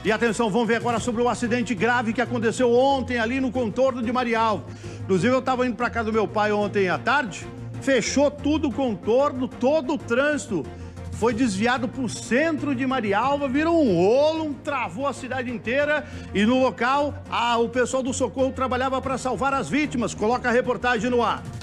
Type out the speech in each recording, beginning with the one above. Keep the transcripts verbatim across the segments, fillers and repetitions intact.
E atenção, vamos ver agora sobre o acidente grave que aconteceu ontem ali no contorno de Marialva. Inclusive, eu estava indo para casa do meu pai ontem à tarde, fechou tudo o contorno, todo o trânsito foi desviado para o centro de Marialva, virou um rolo, um, travou a cidade inteira e no local a, o pessoal do socorro trabalhava para salvar as vítimas. Coloca a reportagem no ar.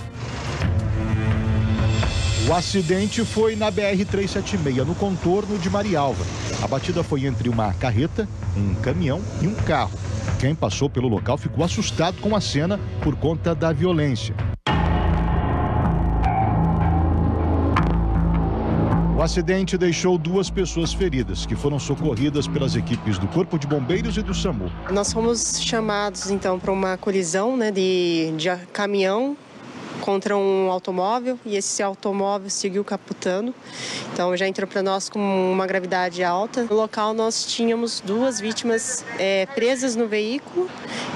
O acidente foi na B R trezentos e setenta e seis, no contorno de Marialva. A batida foi entre uma carreta, um caminhão e um carro. Quem passou pelo local ficou assustado com a cena por conta da violência. O acidente deixou duas pessoas feridas, que foram socorridas pelas equipes do Corpo de Bombeiros e do SAMU. Nós fomos chamados, então, para uma colisão, né, de, de caminhão contra um automóvel, e esse automóvel seguiu capotando. Então já entrou para nós com uma gravidade alta. No local nós tínhamos duas vítimas é, presas no veículo,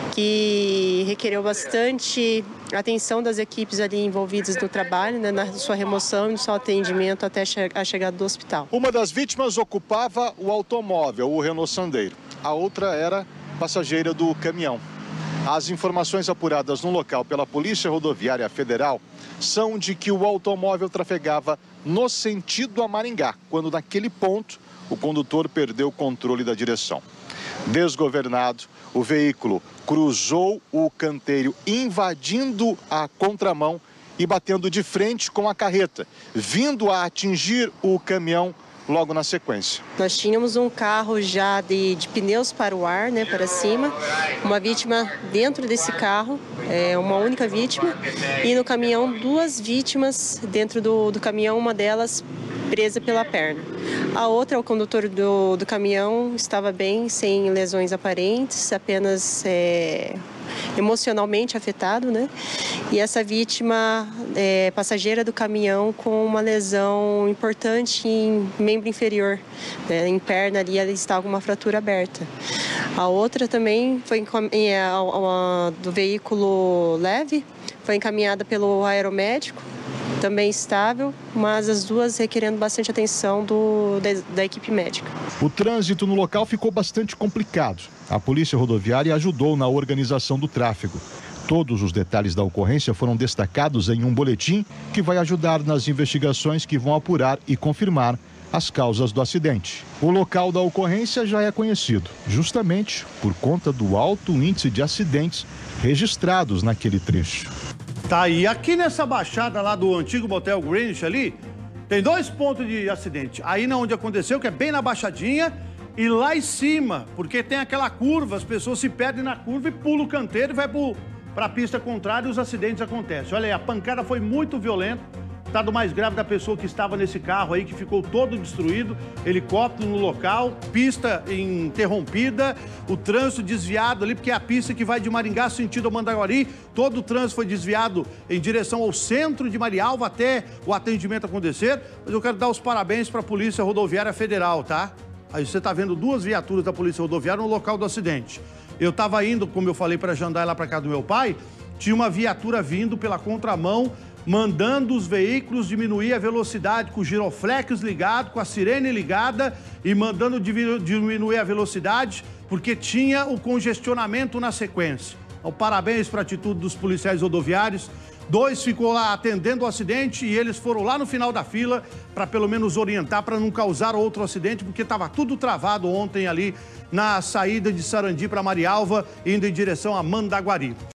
que requereu bastante atenção das equipes ali envolvidas no trabalho, né, na sua remoção e no seu atendimento até a chegada do hospital. Uma das vítimas ocupava o automóvel, o Renault Sandero. A outra era passageira do caminhão. As informações apuradas no local pela Polícia Rodoviária Federal são de que o automóvel trafegava no sentido a Maringá, quando naquele ponto o condutor perdeu o controle da direção. Desgovernado, o veículo cruzou o canteiro, invadindo a contramão e batendo de frente com a carreta, vindo a atingir o caminhão logo na sequência. Nós tínhamos um carro já de, de pneus para o ar, né, para cima, uma vítima dentro desse carro, é, uma única vítima, e no caminhão duas vítimas dentro do, do caminhão, uma delas presa pela perna. A outra, o condutor do, do caminhão, estava bem, sem lesões aparentes, apenas é, emocionalmente afetado, né? E essa vítima, é, passageira do caminhão, com uma lesão importante em membro inferior, né? Em perna ali, ela estava com uma fratura aberta. A outra também foi é, a, a, do veículo leve, foi encaminhada pelo aeromédico, também estável, mas as duas requerendo bastante atenção do, da, da equipe médica. O trânsito no local ficou bastante complicado. A Polícia Rodoviária ajudou na organização do tráfego. Todos os detalhes da ocorrência foram destacados em um boletim que vai ajudar nas investigações que vão apurar e confirmar as causas do acidente. O local da ocorrência já é conhecido, justamente por conta do alto índice de acidentes registrados naquele trecho. Tá, e aqui nessa baixada lá do antigo Motel Greenwich ali, tem dois pontos de acidente. Aí na onde aconteceu, que é bem na baixadinha, e lá em cima, porque tem aquela curva, as pessoas se perdem na curva e pulam o canteiro e vai para a pista contrária e os acidentes acontecem. Olha aí, a pancada foi muito violenta. Estado mais grave da pessoa que estava nesse carro aí, que ficou todo destruído, helicóptero no local, pista interrompida, o trânsito desviado ali, porque é a pista que vai de Maringá sentido Mandaguari, todo o trânsito foi desviado em direção ao centro de Marialva até o atendimento acontecer. Mas eu quero dar os parabéns para a Polícia Rodoviária Federal, tá? Aí você está vendo duas viaturas da Polícia Rodoviária no local do acidente. Eu estava indo, como eu falei, para Jandai, lá para casa do meu pai, tinha uma viatura vindo pela contramão, mandando os veículos diminuir a velocidade com o giroflex ligado, com a sirene ligada e mandando diminuir a velocidade porque tinha o congestionamento na sequência. Então, parabéns para a atitude dos policiais rodoviários. Dois ficou lá atendendo o acidente e eles foram lá no final da fila para pelo menos orientar, para não causar outro acidente, porque estava tudo travado ontem ali na saída de Sarandi para Marialva, indo em direção a Mandaguari.